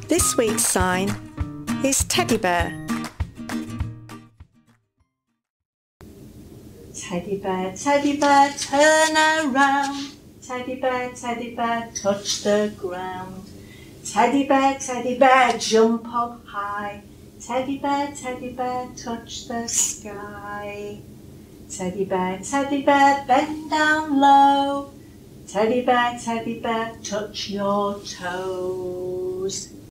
This week's sign is teddy bear. Teddy bear, turn around. Teddy bear, touch the ground. Teddy bear, jump up high. Teddy bear, touch the sky. Teddy bear, bend down low. Teddy bear, touch your toes.